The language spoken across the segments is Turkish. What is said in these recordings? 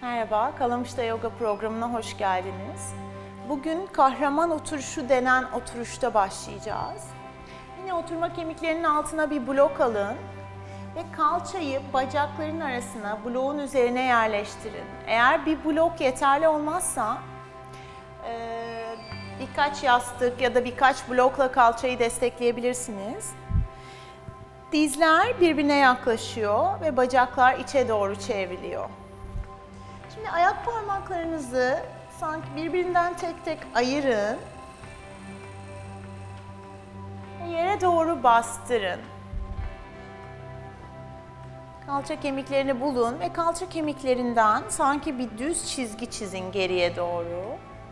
Merhaba, Kalamış'ta Yoga programına hoş geldiniz. Bugün kahraman oturuşu denen oturuşta başlayacağız. Yine oturma kemiklerinin altına bir blok alın ve kalçayı bacakların arasına, bloğun üzerine yerleştirin. Eğer bir blok yeterli olmazsa birkaç yastık ya da birkaç blokla kalçayı destekleyebilirsiniz. Dizler birbirine yaklaşıyor ve bacaklar içe doğru çevriliyor. Şimdi ayak parmaklarınızı sanki birbirinden tek tek ayırın ve yere doğru bastırın. Kalça kemiklerini bulun ve kalça kemiklerinden sanki bir düz çizgi çizin geriye doğru.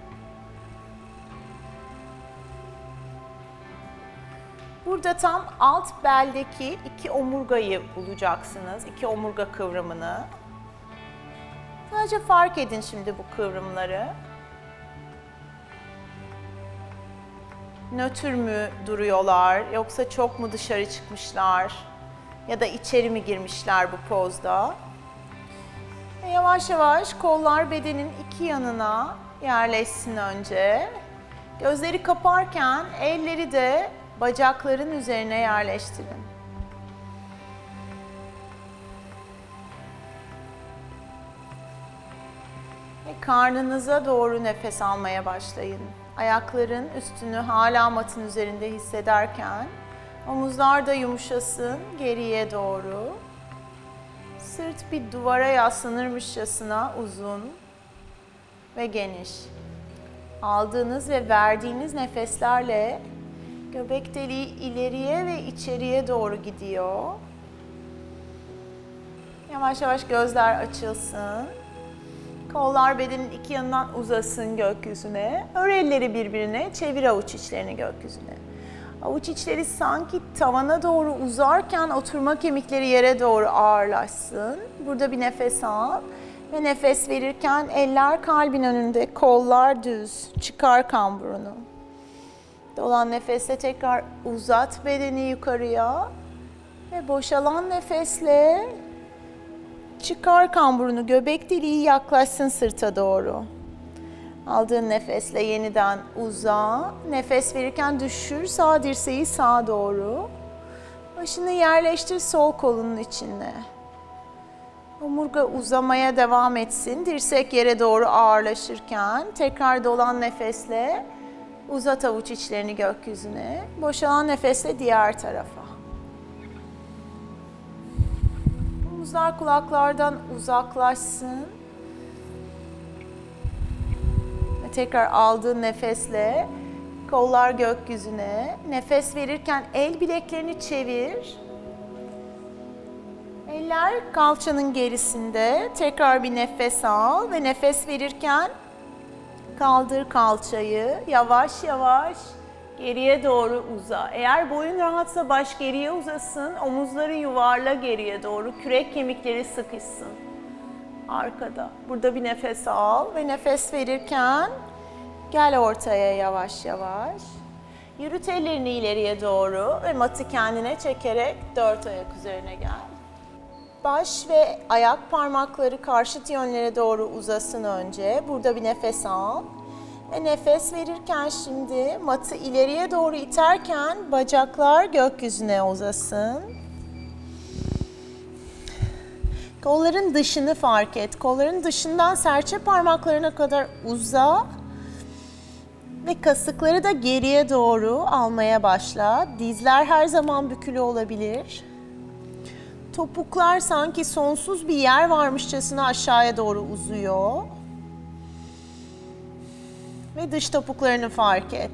Burada tam alt beldeki iki omurgayı bulacaksınız, iki omurga kıvrımını. Sadece fark edin şimdi bu kıvrımları. Nötr mü duruyorlar yoksa çok mu dışarı çıkmışlar ya da içeri mi girmişler bu pozda? Ve yavaş yavaş kollar bedenin iki yanına yerleşsin önce. Gözleri kaparken elleri de bacakların üzerine yerleştirin. Karnınıza doğru nefes almaya başlayın. Ayakların üstünü hala matın üzerinde hissederken omuzlar da yumuşasın geriye doğru. Sırt bir duvara yaslanırmışçasına uzun ve geniş. Aldığınız ve verdiğiniz nefeslerle göbek deliği ileriye ve içeriye doğru gidiyor. Yavaş yavaş gözler açılsın. Kollar bedenin iki yanından uzasın gökyüzüne. Ör elleri birbirine, çevir avuç içlerini gökyüzüne. Avuç içleri sanki tavana doğru uzarken oturma kemikleri yere doğru ağırlaşsın. Burada bir nefes al ve nefes verirken eller kalbin önünde, kollar düz, çıkar kamburunu. Dolan nefesle tekrar uzat bedeni yukarıya ve boşalan nefesle çıkar kamburunu, göbek deliği yaklaşsın sırta doğru. Aldığın nefesle yeniden uza. Nefes verirken düşür sağ dirseği sağa doğru. Başını yerleştir sol kolunun içine. Omurga uzamaya devam etsin. Dirsek yere doğru ağırlaşırken tekrar dolan nefesle uzat avuç içlerini gökyüzüne. Boşalan nefesle diğer tarafa. Omuzlar kulaklardan uzaklaşsın. Ve tekrar aldığın nefesle kollar gökyüzüne. Nefes verirken el bileklerini çevir. Eller kalçanın gerisinde. Tekrar bir nefes al ve nefes verirken kaldır kalçayı. Yavaş yavaş geriye doğru uza. Eğer boyun rahatsa baş geriye uzasın, omuzları yuvarla geriye doğru, kürek kemikleri sıkışsın. Arkada. Burada bir nefes al ve nefes verirken gel ortaya yavaş yavaş. Yürüt ellerini ileriye doğru ve matı kendine çekerek dört ayak üzerine gel. Baş ve ayak parmakları karşıt yönlere doğru uzasın önce. Burada bir nefes al. Ve nefes verirken şimdi matı ileriye doğru iterken bacaklar gökyüzüne uzasın. Kolların dışını fark et. Kolların dışından serçe parmaklarına kadar uza. Ve kasıkları da geriye doğru almaya başla. Dizler her zaman bükülü olabilir. Topuklar sanki sonsuz bir yer varmışçasına aşağıya doğru uzuyor. Ve dış topuklarını fark et.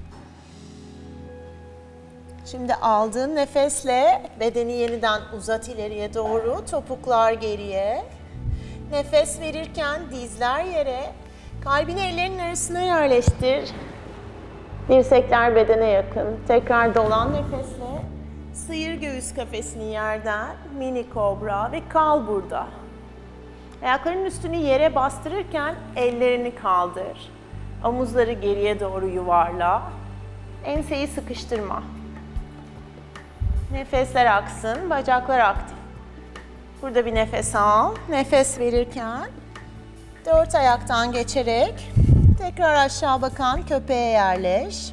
Şimdi aldığın nefesle bedeni yeniden uzat ileriye doğru, topuklar geriye. Nefes verirken dizler yere, kalbini ellerinin arasına yerleştir. Dirsekler bedene yakın. Tekrar dolan nefesle sıyır göğüs kafesini yerden, mini kobra ve kal burada. Ayaklarının üstünü yere bastırırken ellerini kaldır. Omuzları geriye doğru yuvarla. Enseyi sıkıştırma. Nefesler aksın, bacaklar aktif. Burada bir nefes al. Nefes verirken Dört ayaktan geçerek tekrar aşağı bakan köpeğe yerleş.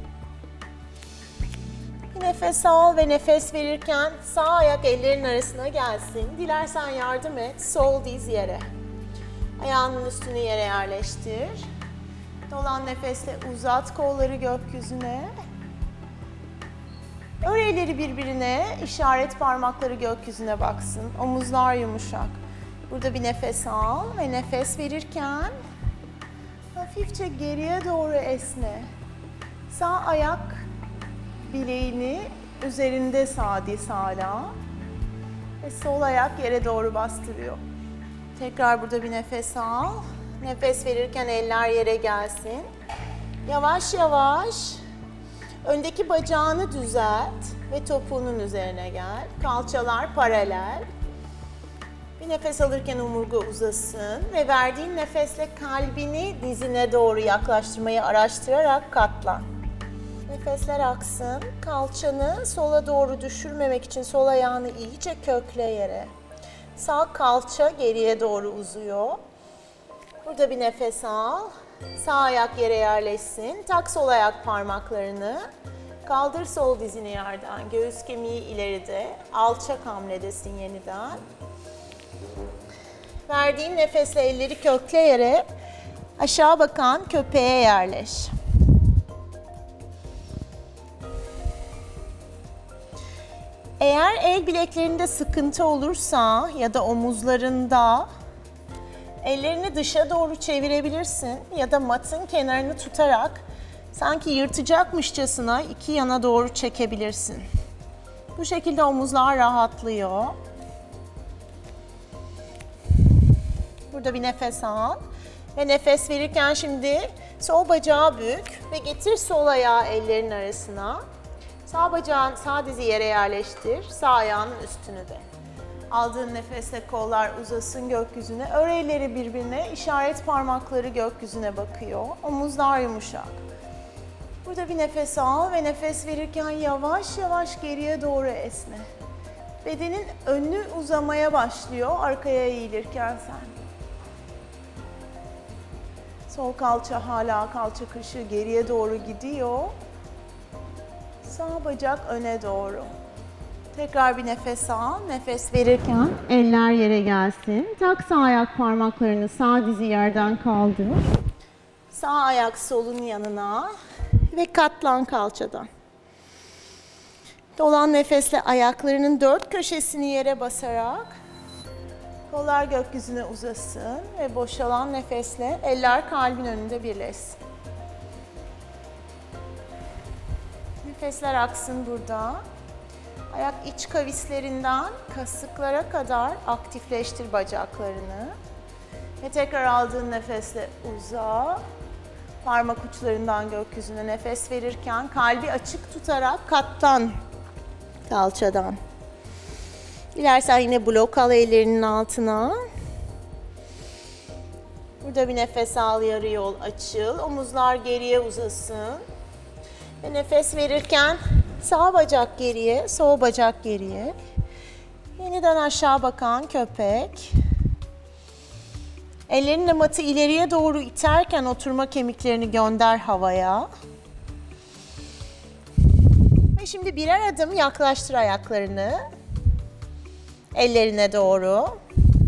Bir nefes al ve nefes verirken sağ ayak ellerin arasına gelsin. Dilersen yardım et. Sol diz yere. Ayağının üstünü yere yerleştir. Dolan nefesle uzat kolları gökyüzüne. Ör elleri birbirine, işaret parmakları gökyüzüne baksın. Omuzlar yumuşak. Burada bir nefes al ve nefes verirken hafifçe geriye doğru esne. Sağ ayak bileğini üzerinde sağ diz hala. Ve sol ayak yere doğru bastırıyor. Tekrar burada bir nefes al. Nefes verirken eller yere gelsin. Yavaş yavaş öndeki bacağını düzelt ve topuğunun üzerine gel. Kalçalar paralel. Bir nefes alırken omurga uzasın ve verdiğin nefesle kalbini dizine doğru yaklaştırmayı araştırarak katlan. Nefesler aksın. Kalçanı sola doğru düşürmemek için sol ayağını iyice kökle yere. Sağ kalça geriye doğru uzuyor. Burada bir nefes al. Sağ ayak yere yerleşsin. Tak sol ayak parmaklarını. Kaldır sol dizini yerden. Göğüs kemiği ileride. Alçak hamledesin yeniden. Verdiğin nefesle elleri kökle yere. Aşağı bakan köpeğe yerleş. Eğer el bileklerinde sıkıntı olursa ya da omuzlarında ellerini dışa doğru çevirebilirsin ya da matın kenarını tutarak sanki yırtacakmışçasına iki yana doğru çekebilirsin. Bu şekilde omuzlar rahatlıyor. Burada bir nefes al ve nefes verirken şimdi sol bacağı bük ve getir sol ayağı ellerin arasına. Sağ bacağın sağ dizi yere yerleştir, sağ ayağının üstünü de. Aldığın nefesle kollar uzasın gökyüzüne, ör elleri birbirine, işaret parmakları gökyüzüne bakıyor, omuzlar yumuşak. Burada bir nefes al ve nefes verirken yavaş yavaş geriye doğru esne. Bedenin önü uzamaya başlıyor arkaya eğilirken sen. Sol kalça hala kalça kışı geriye doğru gidiyor. Sağ bacak öne doğru. Tekrar bir nefes al. Nefes verirken eller yere gelsin. Tak sağ ayak parmaklarını sağ dizi yerden kaldır. Sağ ayak solun yanına ve katlan kalçadan. Dolan nefesle ayaklarının dört köşesini yere basarak kollar gökyüzüne uzasın ve boşalan nefesle eller kalbin önünde birleşsin. Nefesler aksın burada. Ayak iç kavislerinden kasıklara kadar aktifleştir bacaklarını. Ve tekrar aldığın nefesle uza. Parmak uçlarından gökyüzüne nefes verirken kalbi açık tutarak katlan kalçadan. Dilersen yine blok al ellerinin altına. Burada bir nefes al, yarı yol açıl. Omuzlar geriye uzasın. Ve nefes verirken sağ bacak geriye, sol bacak geriye. Yeniden aşağı bakan köpek. Ellerinle matı ileriye doğru iterken oturma kemiklerini gönder havaya. Ve şimdi birer adım yaklaştır ayaklarını. Ellerine doğru.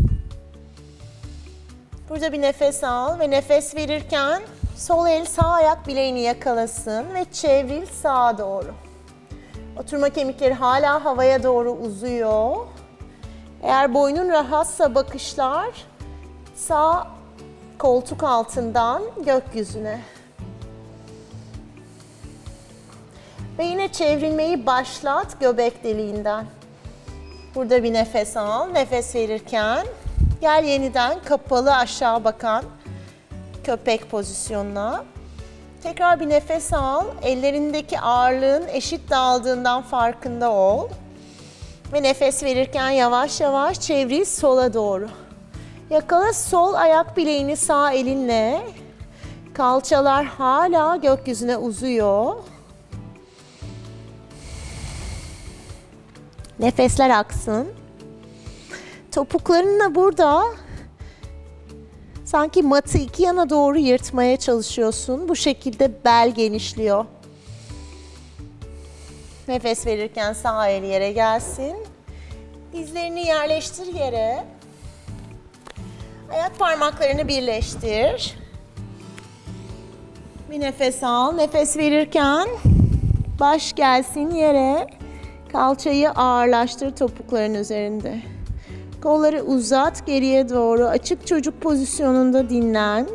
Burada bir nefes al ve nefes verirken sol el sağ ayak bileğini yakalasın ve çevril sağa doğru. Oturma kemikleri hala havaya doğru uzuyor. Eğer boynun rahatsa bakışlar sağ koltuk altından gökyüzüne. Ve yine çevrilmeyi başlat göbek deliğinden. Burada bir nefes al. Nefes verirken gel yeniden kapalı aşağı bakan köpek pozisyonuna. Tekrar bir nefes al. Ellerindeki ağırlığın eşit dağıldığından farkında ol. Ve nefes verirken yavaş yavaş çevril sola doğru. Yakala sol ayak bileğini sağ elinle. Kalçalar hala gökyüzüne uzuyor. Nefesler aksın. Topuklarınla burada Sanki matı iki yana doğru yırtmaya çalışıyorsun. Bu şekilde bel genişliyor. Nefes verirken sağ el yere gelsin. Dizlerini yerleştir yere. Ayak parmaklarını birleştir. Bir nefes al. Nefes verirken baş gelsin yere. Kalçayı ağırlaştır topukların üzerinde. Kolları uzat geriye doğru. Açık çocuk pozisyonunda dinlen.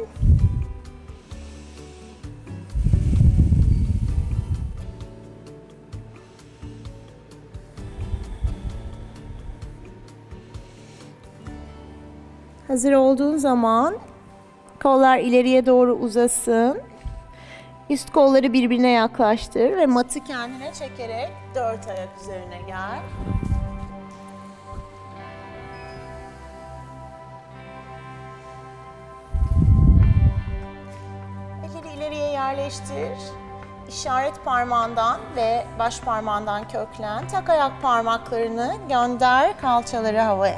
Hazır olduğun zaman kollar ileriye doğru uzasın. Üst kolları birbirine yaklaştır ve matı kendine çekerek 4 ayak üzerine gel. Elleri ileriye yerleştir. İşaret parmağından ve baş parmağından köklen. Tak ayak parmaklarını gönder, kalçaları havaya.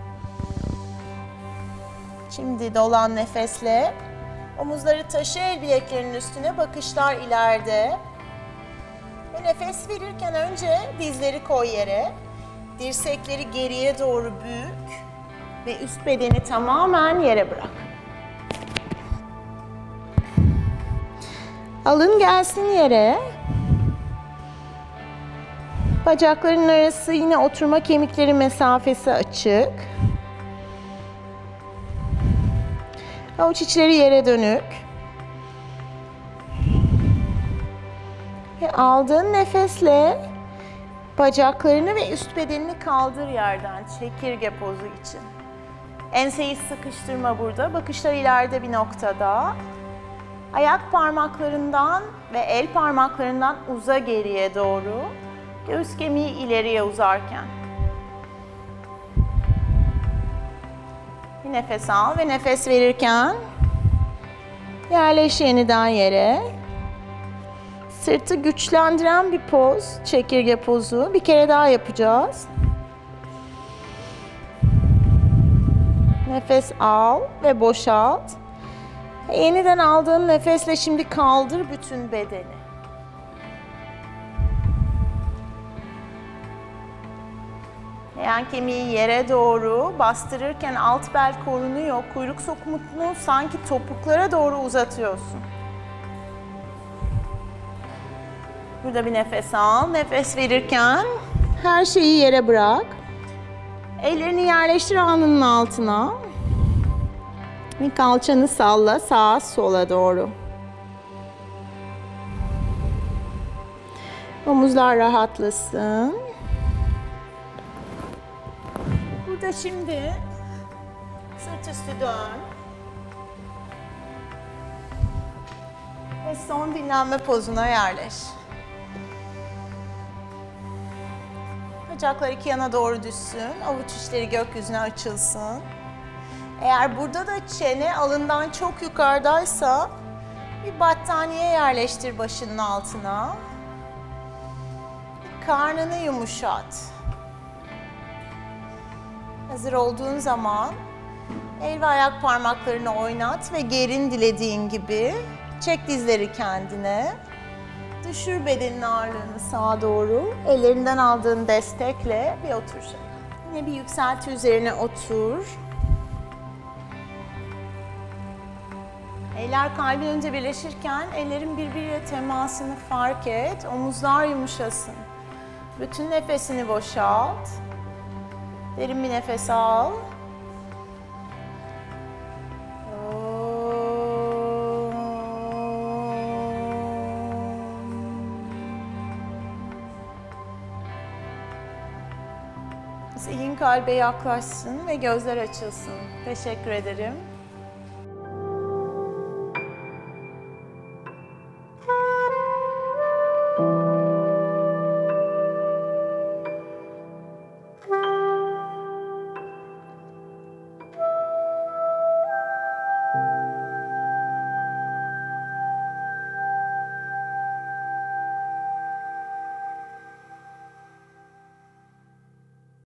Şimdi dolan nefesle. Omuzları taşı, el bileklerinin üstüne, bakışlar ileride. Ve nefes verirken önce dizleri koy yere. Dirsekleri geriye doğru bük ve üst bedeni tamamen yere bırak. Alın gelsin yere. Bacakların arası yine oturma kemikleri mesafesi açık. Avuç içleri yere dönük. Ve aldığın nefesle bacaklarını ve üst bedenini kaldır yerden çekirge pozu için. Enseyi sıkıştırma burada. Bakışlar ileride bir noktada. Ayak parmaklarından ve el parmaklarından uza geriye doğru. Göğüs kemiği ileriye uzarken. Bir nefes al ve nefes verirken yerleş yeniden yere. Sırtı güçlendiren bir poz, çekirge pozu. Bir kere daha yapacağız. Nefes al ve boşalt. Yeniden aldığın nefesle şimdi kaldır bütün bedeni. Leğen kemiği yere doğru bastırırken alt bel korunuyor. Kuyruk sokumunu sanki topuklara doğru uzatıyorsun. Burada bir nefes al. Nefes verirken her şeyi yere bırak. Ellerini yerleştir alnının altına. Bir kalçanı salla sağa sola doğru. Omuzlar rahatlasın. Burada şimdi sırt üstü dön. Ve son dinlenme pozuna yerleş. Bacaklar iki yana doğru düşsün. Avuç içleri gökyüzüne açılsın. Eğer burada da çene alından çok yukarıdaysa bir battaniye yerleştir başının altına. Karnını yumuşat. Hazır olduğun zaman el ve ayak parmaklarını oynat ve gerin dilediğin gibi. Çek dizleri kendine. Düşür bedenin ağırlığını sağa doğru. Ellerinden aldığın destekle bir otur şöyle. Yine bir yükselti üzerine otur. Eller kalbin önce birleşirken ellerin birbiriyle temasını fark et. Omuzlar yumuşasın. Bütün nefesini boşalt. Derin bir nefes al. Zihin kalbe yaklaşsın ve gözler açılsın. Teşekkür ederim.